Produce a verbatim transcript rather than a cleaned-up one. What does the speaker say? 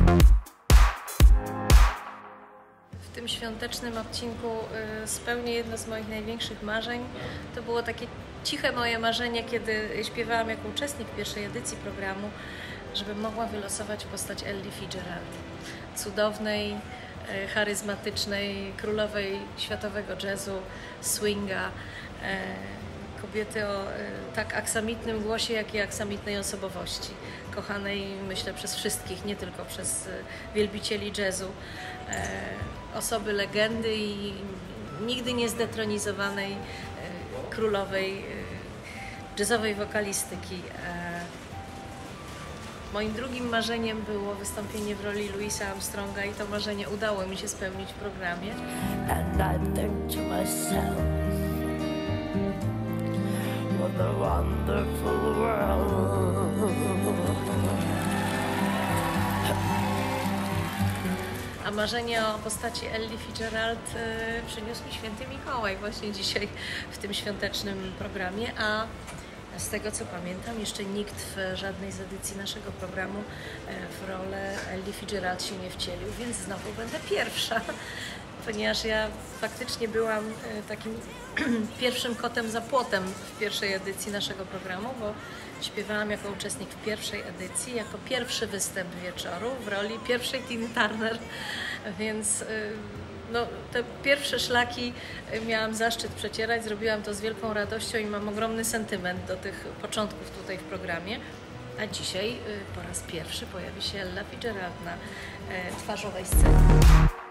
W tym świątecznym odcinku spełnię jedno z moich największych marzeń. To było takie ciche moje marzenie, kiedy śpiewałam jako uczestnik pierwszej edycji programu, żebym mogła wylosować postać Elli Fitzgerald. Cudownej, charyzmatycznej, królowej światowego jazzu, swinga, kobiety o tak aksamitnym głosie, jak i aksamitnej osobowości. Kochanej, myślę, przez wszystkich, nie tylko przez wielbicieli jazzu. Osoby legendy i nigdy nie zdetronizowanej królowej jazzowej wokalistyki. Moim drugim marzeniem było wystąpienie w roli Louisa Armstronga i to marzenie udało mi się spełnić w programie. And I think to myself, what a wonderful world. A marzenie o postaci Elli Fitzgerald y, przyniósł mi święty Mikołaj właśnie dzisiaj w tym świątecznym programie, a z tego co pamiętam, jeszcze nikt w żadnej z edycji naszego programu w rolę Elli Fitzgerald się nie wcielił, więc znowu będę pierwsza, ponieważ ja faktycznie byłam takim pierwszym kotem za płotem w pierwszej edycji naszego programu, bo śpiewałam jako uczestnik w pierwszej edycji, jako pierwszy występ wieczoru w roli pierwszej Tiny Turner, więc no, te pierwsze szlaki miałam zaszczyt przecierać, zrobiłam to z wielką radością i mam ogromny sentyment do tych początków tutaj w programie. A dzisiaj po raz pierwszy pojawi się Ella Fitzgerald na twarzowej scenie.